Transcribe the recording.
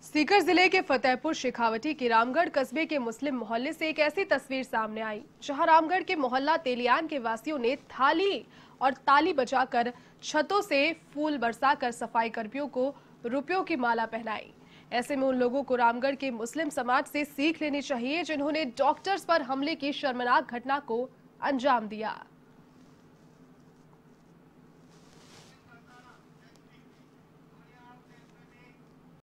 सीकर जिले के फतेहपुर शेखावटी के रामगढ़ कस्बे के मुस्लिम मोहल्ले से एक ऐसी तस्वीर सामने आई जहां रामगढ़ के मोहल्ला तेलियान के वासियों ने थाली और ताली बजाकर छतों से फूल बरसाकर सफाई कर्मियों को रुपयों की माला पहनाई। ऐसे में उन लोगों को रामगढ़ के मुस्लिम समाज से सीख लेनी चाहिए जिन्होंने डॉक्टर्स पर हमले की शर्मनाक घटना को अंजाम दिया।